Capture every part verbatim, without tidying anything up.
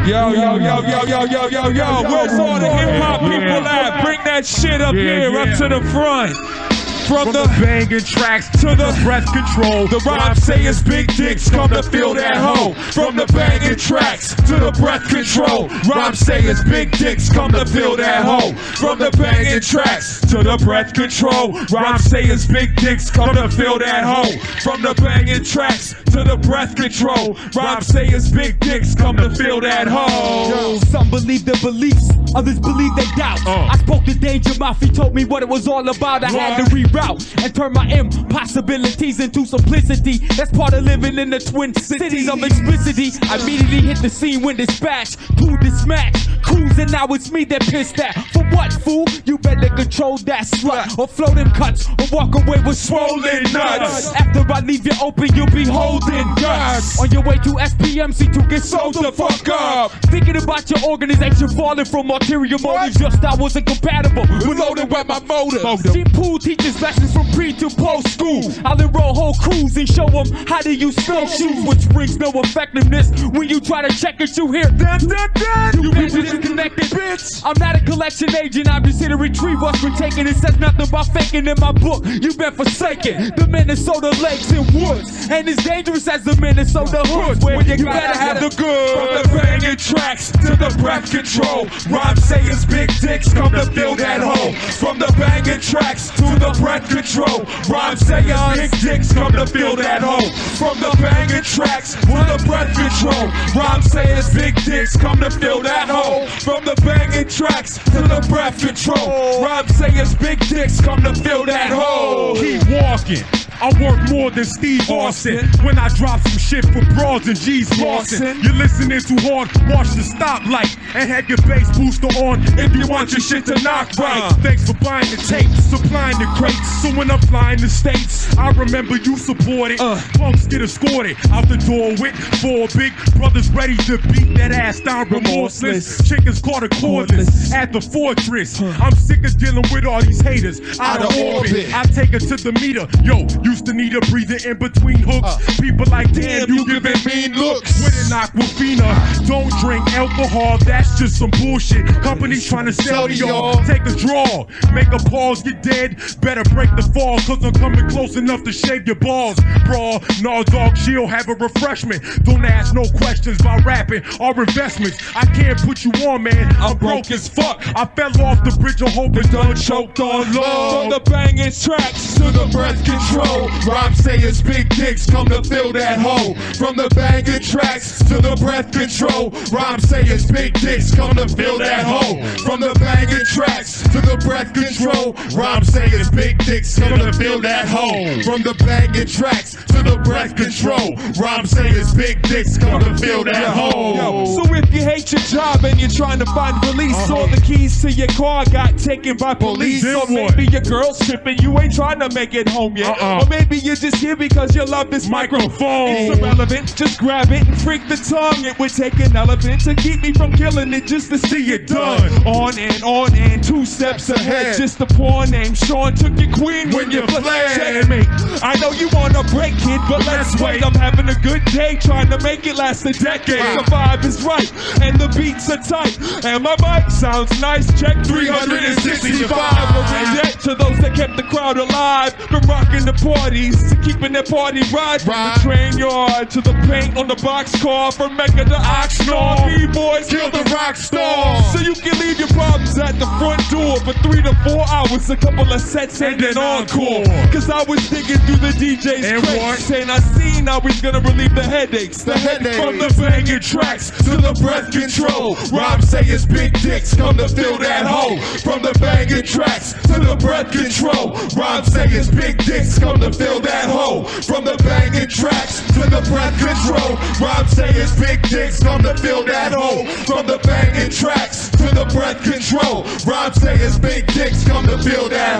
Yo, yo, yo, yo, yo, yo, yo, yo. Where's all the hip hop people at? Bring that shit up here, up to the front. From, From the, the banging tracks to the breath control, the rhyme say it's big dicks come to feel that hoe. From the banging tracks to the breath control, rhyme say it's big dicks come to feel that hoe. From the banging tracks to the breath control, rhyme say it's big dicks come to feel that hoe. From the banging tracks to the breath control, rhyme say it's big dicks come to feel that hoe. Some believe their beliefs, others believe they doubt. Uh. I spoke to Danger Mouth, he told me what it was all about. I what? had to reroute and turn my impossibilities into simplicity. That's part of living in the twin cities of explicity. I immediately hit the scene when dispatch, pulled this match, cruising, now it's me that pissed at. For what, fool? You better control that slut, or flow them cuts, or walk away with swollen nuts. After I leave you open, you'll be holding guts. On your way to S P M C to get sold the fuck up. Thinking about your organization falling from ulterior motives. Your style wasn't compatible with loaded with my motives. She pool teaches lessons from pre to post school. I'll enroll whole crews and show them how to use spell shoes, which brings no effectiveness when you try to check it. You hear dun, dun, dun. You been disconnected, bitch. I'm not a collection agent, I'm just here to retrieve what's been taken. It says nothing about faking in my book. You've been forsaken. The Minnesota lakes and woods, and as dangerous as the Minnesota hoods, where you, you gotta have the good. From the banging tracks to the breath control, rhyme say it's big dicks come to fill that hole. From the banging tracks to the breath control, rhyme say it's big dicks come to fill that hole. From the banging tracks to the breath control, rhyme say it's big dicks come to fill that hole. From the banging tracks to the breath control, rhyme say it's big dicks come to fill that hole. Keep walking. I work more than Steve Austin when I drop some shit for broads and G's Lawson. You're listening too hard, watch the stoplight and have your bass booster on if you want your shit to knock right. Uh, Thanks for buying the tape, supplying the crates. So when I'm flying the states, I remember you supported. Uh, Punks get escorted out the door with four big brothers ready to beat that ass down remorseless. Chickens caught a cordless at the fortress. I'm sick of dealing with all these haters out of orbit. I take her to the meter, yo. Used to need a breather in between hooks. Uh, People like, damn, you giving mean looks. With an Aquafina, don't drink alcohol, that's just some bullshit. Companies trying to sell to y'all. Take a draw, make a pause, you're dead. Better break the fall, cause I'm coming close enough to shave your balls. Bro, no dog, she'll have a refreshment. Don't ask no questions about rapping or investments. I can't put you on, man, I'm broke as fuck. I fell off the bridge of hope and done choked on love. From the banging tracks to the breath control, rhyme say it's big dicks come to fill that hole. From the banging tracks to the breath control, rhyme say it's big dicks come to fill that hole. From the banging tracks to the breath control, rhyme say it's big dicks come to fill that hole. From the banging tracks to the breath control, rhyme say it's big dicks come to fill that hole. Yo, so if you hate your job and you're trying to find release, uh-huh. all the keys to your car got taken by police. Or maybe your girl's tripping, you ain't trying to make it home yet. Uh-uh. Or maybe you're just here because you love this microphone. It's irrelevant, just grab it and freak the tongue. It would take an elephant to keep me from killing it just to see it done. On and on and two steps ahead. Just a poor name. Sean took your queen when, when you fled. Checkmate. I know you wanna break, kid, but let's wait. I'm having a good day, trying to make it last a decade. The vibe is right and the beats are tight, and my mic sounds nice. Check three hundred sixty-five. We're in debt to those that kept the crowd alive, from rocking the parties to keeping their party right. From the train yard to the paint on the boxcar, from Mecca to Oxnard, B-boys kill the rock star. So you can leave your problems at the front door for three to four hours, a couple of sets and then encore. Cause I was digging through the D J's crates, and I seen I was gonna relieve the headaches. The headaches. From the banging tracks to the breath control, rhyme say it's big dicks come to fill that hole. From the banging tracks to the breath control, rhyme say it's big dicks come to fill that hole. From the banging tracks to the breath control, rhyme say it's big dicks come to fill that hole. From the banging tracks to the breath control, rhyme say it's big dicks come to fill that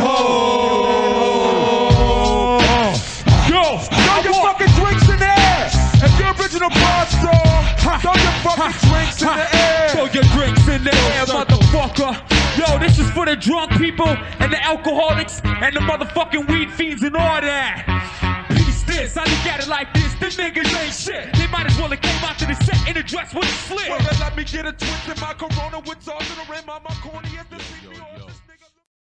hole. Yo, throw your fucking drinks in the air. If you're original bar store, throw your fucking drinks in the air. Throw your drinks in the air, motherfucker. Yo, this is for the drunk people and the alcoholics and the motherfucking weed fiends and all that. Peace this, I look at it like this. The niggas ain't shit. They might as well have came out to the set in a dress with a slit. Well, let me get a twist in my Corona with sauce in the rim on my corner.